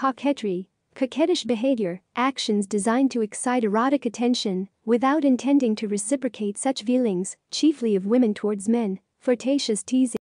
Coquetry. Coquettish behavior, actions designed to excite erotic attention without intending to reciprocate such feelings, chiefly of women towards men. Flirtatious teasing.